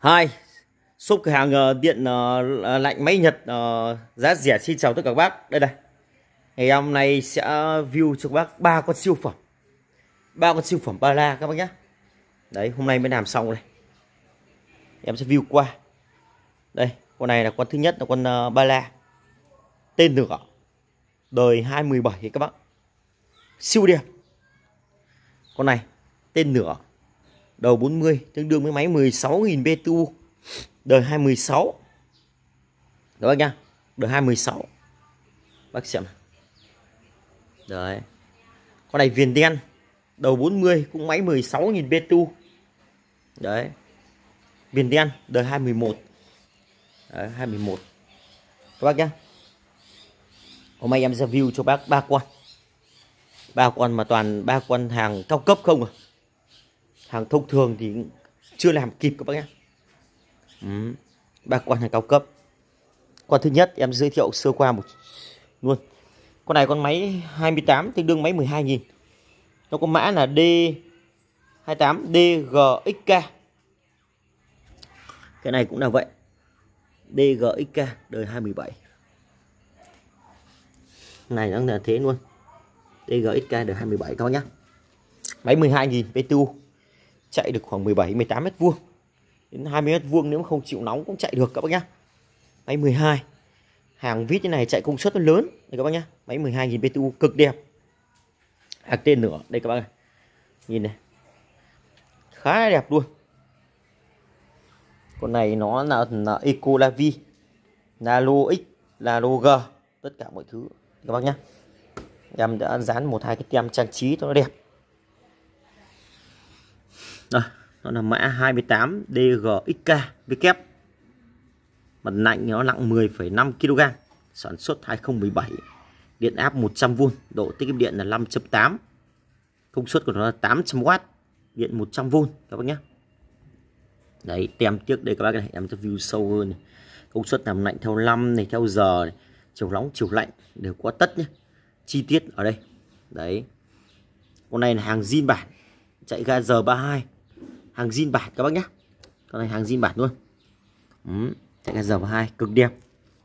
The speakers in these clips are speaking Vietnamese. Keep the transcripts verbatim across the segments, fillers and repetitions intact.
Hai, shop cửa hàng ờ, điện ờ, lạnh máy Nhật ờ, giá rẻ. Xin chào tất cả các bác. Đây này, ngày hôm nay sẽ view cho các bác ba con siêu phẩm, ba con siêu phẩm ba la các bác nhé. Đấy, hôm nay mới làm xong này, em sẽ view qua. Đây, con này là con thứ nhất là con uh, ba la tên lửa đời hai mươi bảy các bác, siêu đẹp. Con này tên lửa đầu bốn mươi, tương đương với máy mười sáu nghìn bê tê u, đời hai mươi sáu các bác nhá, đời hai mươi sáu bác xem. Đấy, con này viền đen đầu bốn mươi, cũng máy mười sáu nghìn bê tê u. Đấy, viền đen đời hai mươi mốt. Đấy, hai mươi mốt các bác nhá. Hôm nay em review cho bác ba con, ba con mà toàn ba con hàng cao cấp không à, hàng thông thường thì chưa làm kịp các bác nhé. Ừ, ba con hàng cao cấp. Con thứ nhất em giới thiệu sơ qua một luôn. Con này con máy hai mươi tám, tương đương máy mười hai nghìn. Nó có mã là D hai tám D G X K. Cái này cũng là vậy, D G X K đời hai mươi bảy. Này nó là thế luôn, D G X K đời hai mươi bảy các bác nhé. Máy mười hai nghìn bê tê u, chạy được khoảng mười bảy mười tám mét vuông đến hai mươi mét vuông, nếu mà không chịu nóng cũng chạy được các bác nhá. Máy mười hai, hàng vít như này chạy công suất nó lớn đây các bác nhá. Máy mười hai nghìn bê tê u cực đẹp, hàng tên lửa đây các bác này, nhìn này khá đẹp luôn. Con này nó là, là Ecolavi, Nano X, Nano G, tất cả mọi thứ các bác nhá. Em đã dán một hai cái tem trang trí cho nó đẹp. Đây, nó là mã hai mươi tám D G X K W. Mặt lạnh nó nặng mười phẩy năm ki lô gam, sản xuất hai không một bảy, điện áp một trăm vôn, độ tiết kiệm điện là năm chấm tám, công suất của nó là tám trăm oát, điện một trăm vôn các bác nhé. Đấy, tem trước đây các bác này, em sẽ view sâu hơn này. Công suất làm lạnh theo năm này, theo giờ này, chiều nóng chiều lạnh đều có tất nhé, chi tiết ở đây. Đấy, con này là hàng zin bản, chạy ga giờ ba mươi hai, hàng zin bản các bác nhé. Con này hàng zin bản luôn. Ừ, chạy ga giờ ba mươi hai cực đẹp.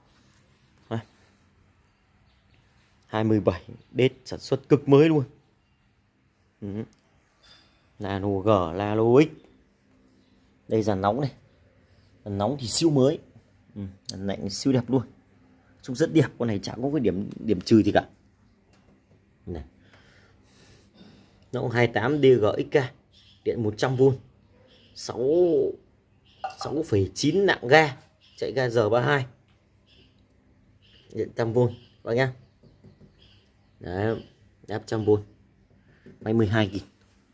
hai mươi bảy đết, sản xuất cực mới luôn. Ừ. Nano G, Nano X. Đây dàn nóng này, dàn nóng thì siêu mới. Ừ, dàn lạnh siêu đẹp luôn, trông rất đẹp. Con này chẳng có cái điểm điểm trừ gì cả. Này, nó hai mươi tám D G X K, điện một trăm vôn, sáu phẩy chín nặng ga, chạy ga giờ ba mươi hai, điện một trăm vôn các nhá. Đấy, áp một trăm vôn, máy mười hai nghìn,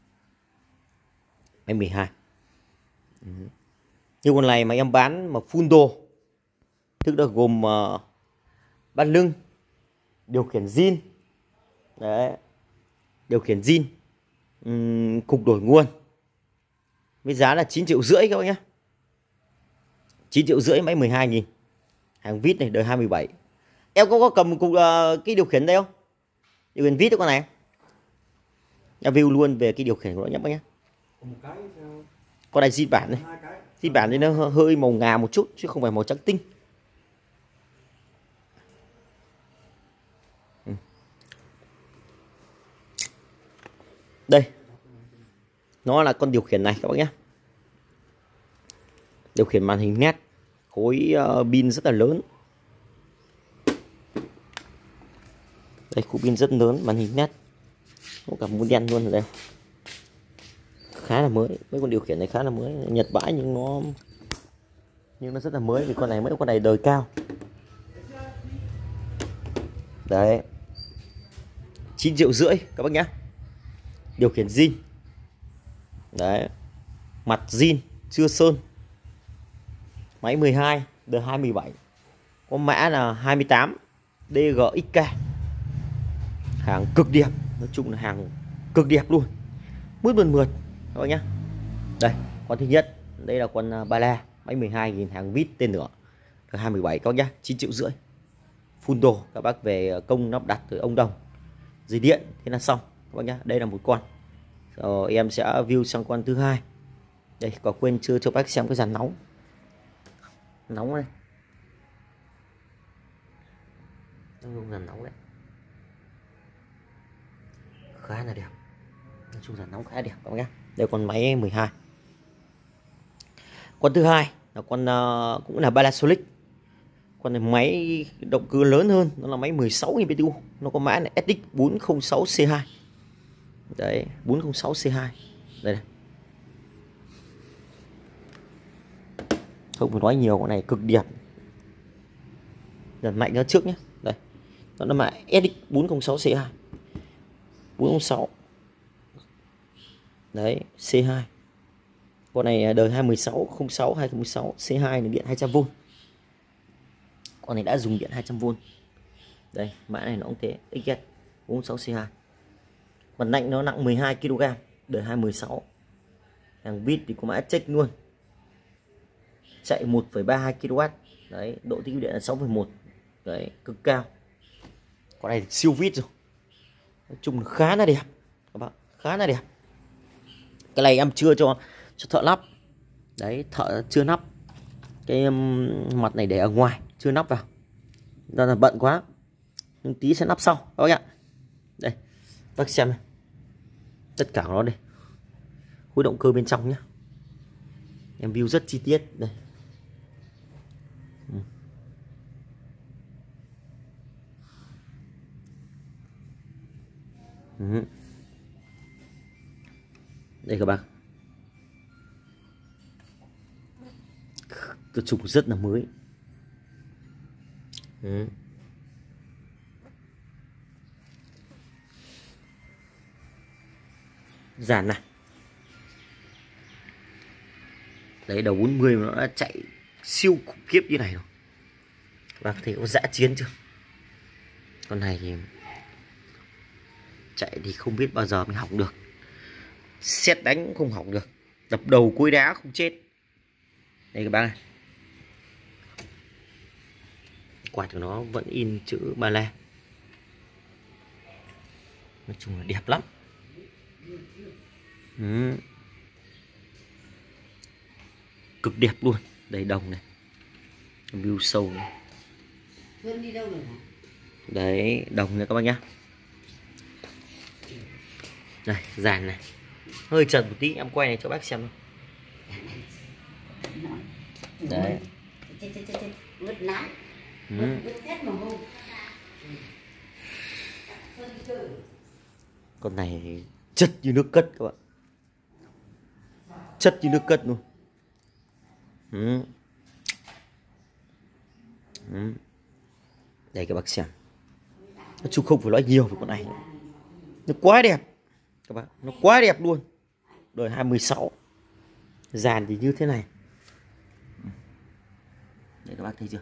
máy mười hai. Ừ. Như con này mà em bán mà full đồ, tức là gồm uh, bát lưng, điều khiển zin, đấy, điều khiển zin, uhm, cục đổi nguồn, với giá là chín triệu rưỡi các bác nhé. chín triệu rưỡi, máy mười hai nghìn, hàng vít này, đời hai mươi bảy. Em có có cầm cục uh, cái điều khiển đây không? Điều khiển vít đó con này. Em view luôn về cái điều khiển của nó nhé bác nhé. Con này zin bản này, zin bản thì nó hơi màu ngà một chút chứ không phải màu trắng tinh. Ừ. Đây, nó là con điều khiển này các bác nhé. Điều khiển màn hình nét, khối uh, pin rất là lớn. Đây, khối pin rất lớn, màn hình nét, có cả muốn đen luôn ở đây. Khá là mới, mấy con điều khiển này khá là mới, Nhật bãi nhưng nó nhưng nó rất là mới, vì con này mấy con này đời cao. Đấy, chín triệu rưỡi các bác nhá. Điều khiển zin. Đấy, mặt zin chưa sơn, máy mười hai, đời hai mươi bảy, có mã là hai mươi tám D G X K. Hàng cực đẹp, nói chung là hàng cực đẹp luôn, mướt mượt mượt các bác nhá. Đây, con thứ nhất, đây là con ba la, máy mười hai nghìn, hàng vít tên lửa, đời hai mươi bảy các bác nhá, chín triệu rưỡi. Full đồ, các bác về công lắp đặt từ ông đồng, dây điện thế là xong các bác nhá. Đây là một con. Rồi em sẽ view sang con thứ hai. Đây, có quên chưa cho bác xem cái dàn nóng. Nóng đây, nó chung là nóng đấy, khá là đẹp, nói chung là nóng khá đẹp các bác nhé. Đây con máy mười hai. Con thứ hai là con uh, cũng là Panasonic. Con này máy động cơ lớn hơn, nó là máy mười sáu nghìn bê tê u, nó có mã là S X bốn không sáu C hai. Đấy, bốn không sáu C hai. Đây này. Không phải nói nhiều, con này cực đẹp. Lần mạnh nó trước nhé. Đây. Nó là mã S X bốn không sáu C hai. bốn không sáu. Đấy, C hai. Con này đời hai một sáu không sáu hai không một sáu, C hai là điện hai trăm vôn. Con này đã dùng điện hai trăm vôn. Đây, mã này nó cũng thế, X Z bốn không sáu C hai. Mặt lạnh nó nặng mười hai ki lô gam, đời hai một sáu. Hàng vít thì có mã check luôn. Chạy một phẩy ba hai ki lô oát. Đấy, độ tích điện là sáu phẩy một. Đấy, cực cao. Con này siêu vít rồi. Nói chung là khá là đẹp các bạn, khá là đẹp. Cái này em chưa cho cho thợ lắp. Đấy, thợ chưa lắp. Cái um, mặt này để ở ngoài, chưa lắp vào. Đó là bận quá. Nhưng tí sẽ lắp sau các bác ạ. Đây, bác xem này. Tất cả nó đây. Khối động cơ bên trong nhé. Em view rất chi tiết đây. Ừ. Ừ. Đây các bác. Cái trục rất là mới. Ừ. Dàn này. Đấy, đầu bốn mươi mà nó đã chạy siêu khủng khiếp như này rồi. Các bác thấy có dã chiến chưa? Con này thì chạy thì không biết bao giờ mới hỏng được. Xét đánh cũng không hỏng được. Đập đầu cối đá không chết. Đây các bác này. Quạt của nó vẫn in chữ Ba La. Nói chung là đẹp lắm. Ừ. Cực đẹp luôn. Đây đồng này. View sâu này. Đấy, đồng này các bác nhá. Đây, dàn này. Hơi trần một tí, em quay này cho bác xem. Đấy. Ừ. Con này chất như nước cất các bạn. Chất như nước cất luôn. Ừ. Ừ. Đây các bác xem. Nói chung không phải nói nhiều về con này. Nó quá đẹp các bạn, nó quá đẹp luôn. Đời hai một sáu. Dàn thì như thế này. Đây các bác thấy chưa?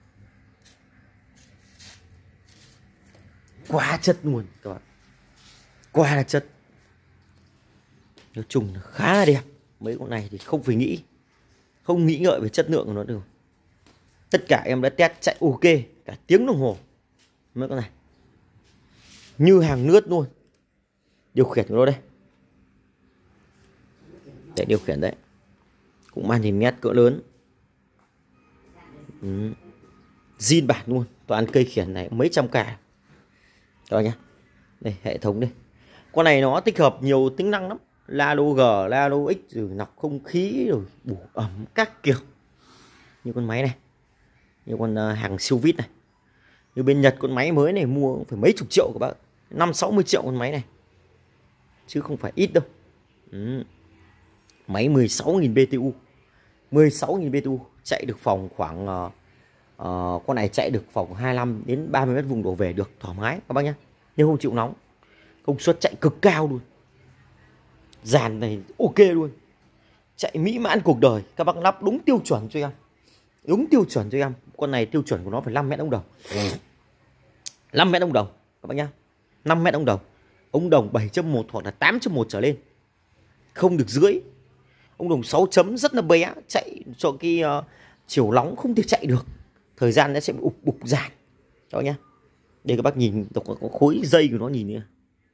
Quá chất luôn các bạn. Quá là chất. Nói chung là khá là đẹp. Mấy con này thì không phải nghĩ, không nghĩ ngợi về chất lượng của nó được. Tất cả em đã test chạy ok cả tiếng đồng hồ. Mấy con này như hàng nước luôn. Điều khiển của nó đây. Để điều khiển đấy. Cũng màn hình nét cỡ lớn. Ừ. Zin bản luôn. Toàn cây khiển này mấy trăm cả. Rồi nhá. Đây hệ thống đây. Con này nó tích hợp nhiều tính năng lắm. Lalo G, Lalo X rồi lọc không khí rồi bù ẩm các kiểu. Như con máy này. Như con uh, hàng siêu vít này. Như bên Nhật con máy mới này mua phải mấy chục triệu các bạn. năm sáu mươi triệu con máy này. Chứ không phải ít đâu. Ừ. Máy mười sáu nghìn bê tê u. mười sáu nghìn bê tê u chạy được phòng khoảng uh, uh, con này chạy được phòng hai mươi lăm đến ba mươi mét vùng đổ về được thoải mái các bác nhé. Nhưng không chịu nóng. Công suất chạy cực cao luôn. Dàn này ok luôn. Chạy mỹ mãn cuộc đời. Các bác lắp đúng tiêu chuẩn cho em. Đúng tiêu chuẩn cho em. Con này tiêu chuẩn của nó phải năm mét ống đồng. năm mét ống đồng các bác nhá. năm mét ống đồng. Ống đồng bảy chấm một hoặc là tám chấm một trở lên. Không được dưới. Ống đồng sáu chấm rất là bé. Chạy cho cái uh, chiều nóng không thể chạy được. Thời gian nó sẽ ục bục giảm. Các bác nhá. Đây các bác nhìn có khối dây của nó nhìn nữa.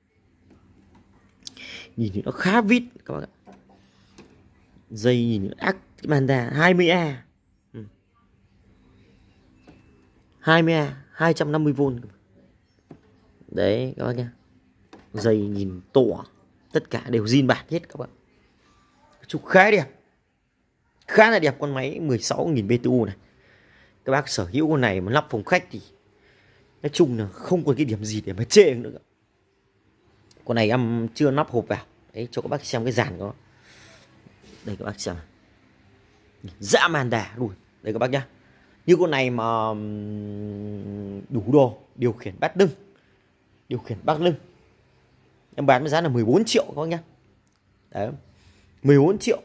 Nhìn thì nó khá vít các bác ạ. Dây nhìn ác Manda hai mươi A. Ừ. hai mươi A hai trăm năm mươi vôn. Đấy các bác nhá. Dây nhìn to, tất cả đều zin bản hết các bạn. Chụp khá đẹp, khá là đẹp con máy mười sáu nghìn bê tê u này. Các bác sở hữu con này mà lắp phòng khách thì nói chung là không có cái điểm gì để mà chê nữa. Con này em chưa lắp hộp vào. Đấy, cho các bác xem cái dàn của nó. Đây các bác xem, dã man đà luôn. Đây các bác nhá. Như con này mà đủ đồ điều khiển bát lưng, điều khiển bát lưng em bán với giá là mười bốn triệu các bác nhá. Đấy, mười bốn triệu.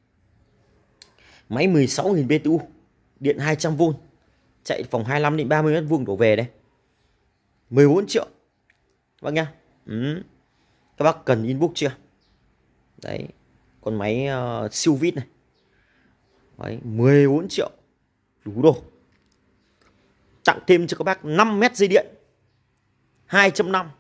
Máy mười sáu nghìn bê tê u, điện hai trăm vôn, chạy phòng hai mươi lăm đến ba mươi mét vuông đổ về đây. mười bốn triệu các bác nhá. Ừ. Các bác cần inbox chưa? Đấy, con máy uh, siêu vít này. Đấy, mười bốn triệu đủ đồ. Tặng thêm cho các bác năm mét dây điện hai chấm năm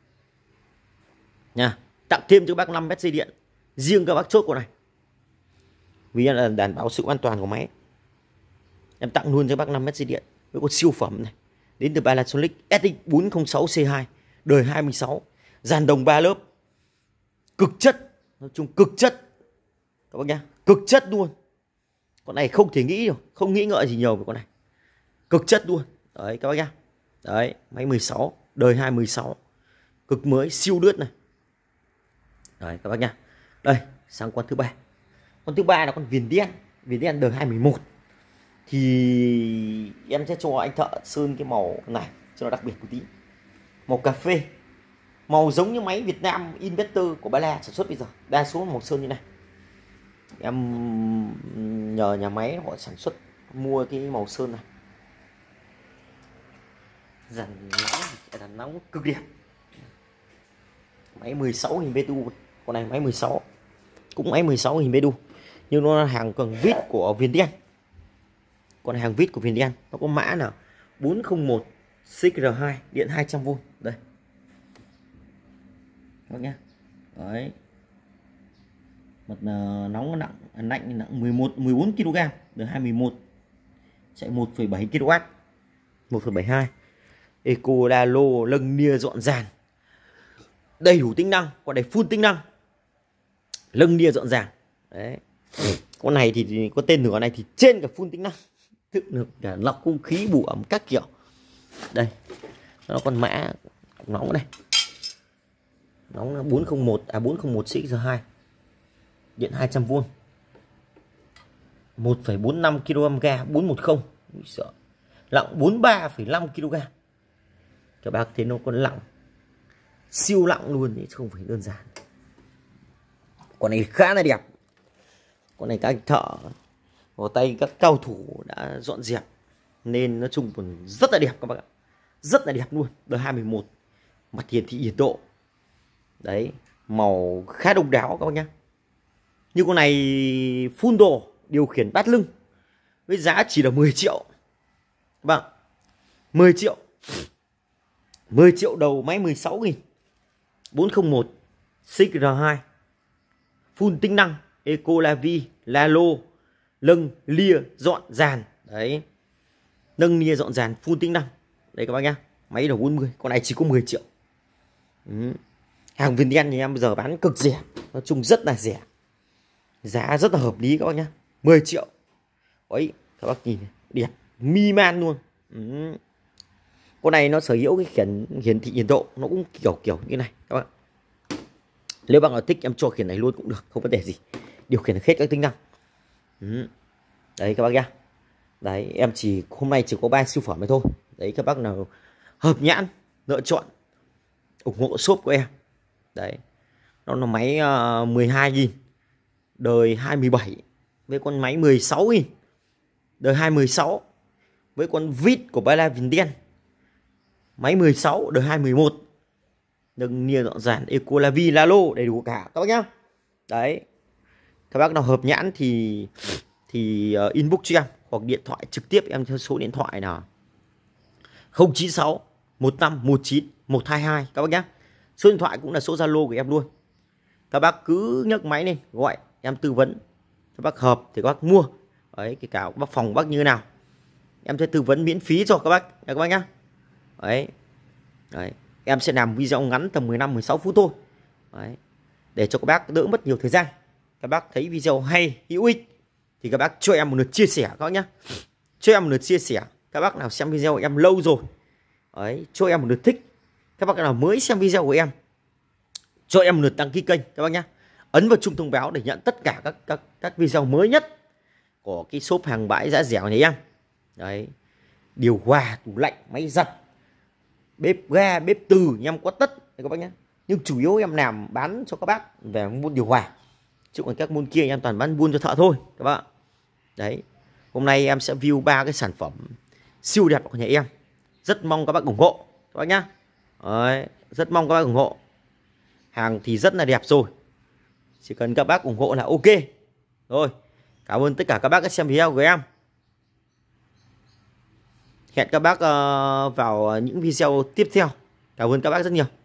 nha. Tặng thêm cho các bác năm mét dây điện. Riêng các bác chốt con này, vì là đảm bảo sự an toàn của máy, em tặng luôn cho các bác năm mét dây điện với con siêu phẩm này, đến từ Panasonic ét ích bốn không sáu C hai đời hai mươi sáu, dàn đồng ba lớp, cực chất, nói chung cực chất các bác nhá, cực chất luôn. Con này không thể nghĩ được, không nghĩ ngợi gì nhiều về con này, cực chất luôn. Đấy các bác nhá. Đấy, máy mười sáu đời hai mươi sáu, cực mới siêu lướt này. Đấy các bác nhá. Đây, sang con thứ ba. Con thứ ba là con viền đen, viền đen đời hai mươi mốt. Thì em sẽ cho anh thợ sơn cái màu này cho nó đặc biệt một tí. Màu cà phê, màu giống như máy Việt Nam Investor của Ba La sản xuất bây giờ, đa số màu sơn như này. Em nhờ nhà máy họ sản xuất mua cái màu sơn này, dàn nóng, dàn nóng cực đẹp. Máy mười sáu nghìn bê tê u, con này máy mười sáu, cũng máy mười sáu nghìn bê tê u, nhưng nó là hàng cần vít của Viền Đen. Con này hàng vít của Viền Đen, nó có mã là bốn không một C R hai, điện hai trăm vôn. Đây các bác nhá. Đấy, mặt nóng nặng, lạnh nặng mười một mười bốn ki lô gam, đời hai mươi mốt, chạy một phẩy bảy ki lô oát, một phẩy bảy hai, Eco Lalo, lâng nia dọn dàn, đầy đủ tính năng. Con này full tính năng, lâng nia dọn dàn. Đấy, con này thì có tên nửa này thì trên cả full tính năng, tự được cả lọc không khí, bù ẩm các kiểu. Đây, nó còn mã nóng đây, nóng là bốn không một à bốn không một C R hai, điện hai trăm vôn, một phẩy bốn năm ki lô gam ga, bốn một không, sợ nặng bốn mươi ba phẩy năm ki lô gam. Các bác thấy nó còn nặng, siêu nặng luôn chứ không phải đơn giản. Con này khá là đẹp. Con này các anh thợ vào tay các cao thủ đã dọn dẹp nên nói chung còn rất là đẹp các bác ạ, rất là đẹp luôn. Đời hai mươi mốt, mặt hiển thị nhiệt độ. Đấy, màu khá độc đáo các bác nhá. Như con này full đồ điều khiển bát lưng với giá chỉ là mười triệu. Vâng, mười triệu. mười triệu đầu, máy mười sáu nghìn, bốn không một C R hai, full tính năng, Eco Lavi, Lalo, lâng lia dọn dàn. Đấy, nâng lia dọn dàn full tính năng. Đấy các bác nhá, máy đầu bốn mươi, con này chỉ có mười triệu. Ừ. Hàng Viền Đen thì em bây giờ bán cực rẻ, nói chung rất là rẻ, giá rất là hợp lý các bác nhá, mười triệu. Đấy, các bác nhìn đẹp mi man luôn. Ừ. Con này nó sở hữu cái khiển hiển thị nhiệt độ, nó cũng kiểu kiểu như này các bạn. Nếu bạn nào thích em cho khiển này luôn cũng được, không vấn đề gì, điều khiển được hết các tính năng. Ừ. Đấy các bác nhá. Đấy, em chỉ hôm nay chỉ có ba siêu phẩm này thôi. Đấy, các bác nào hợp nhãn lựa chọn ủng hộ shop của em. Đấy, nó là máy uh, mười hai nghìn đời hai mươi bảy, với con máy mười sáu nghìn đời hai mươi sáu, với con vít của Ba La Viền Đen, máy mười sáu đời hai mươi mốt, nâng nia dọn dàn, Eco Lavi, Lalo, đầy đủ cả các bác nhá. Đấy, các bác nào hợp nhãn thì thì uh, inbox cho em hoặc điện thoại trực tiếp em theo số điện thoại là không chín sáu một năm một chín một hai hai các bác nhá. Số điện thoại cũng là số Zalo của em luôn. Các bác cứ nhấc máy lên gọi em tư vấn, các bác hợp thì các bác mua. Đấy, cái cả bác phòng bác như thế nào em sẽ tư vấn miễn phí cho các bác các bác nhá. Đấy. Đấy, em sẽ làm video ngắn tầm mười lăm mười sáu phút thôi. Đấy. Để cho các bác đỡ mất nhiều thời gian. Các bác thấy video hay, hữu ích thì các bác cho em một lượt chia sẻ các bác nhá. Cho em một lượt chia sẻ. Các bác nào xem video của em lâu rồi, đấy, cho em một lượt thích. Các bác nào mới xem video của em, cho em một lượt đăng ký kênh các bác nhá. Ấn vào chuông thông báo để nhận tất cả các các các video mới nhất của cái shop hàng bãi giá rẻ này em. Đấy. Điều hòa, tủ lạnh, máy giặt, bếp ga, bếp từ em có tất các bác nhé. Nhưng chủ yếu em làm bán cho các bác về môn điều hòa, chứ còn các môn kia em toàn bán buôn cho thợ thôi các bác. Đấy, hôm nay em sẽ review ba cái sản phẩm siêu đẹp của nhà em. Rất mong các bác ủng hộ các bác nhá. Đấy, rất mong các bác ủng hộ. Hàng thì rất là đẹp rồi, chỉ cần các bác ủng hộ là ok rồi. Cảm ơn tất cả các bác đã xem video của em. Hẹn các bác uh, vào những video tiếp theo. Cảm ơn các bác rất nhiều.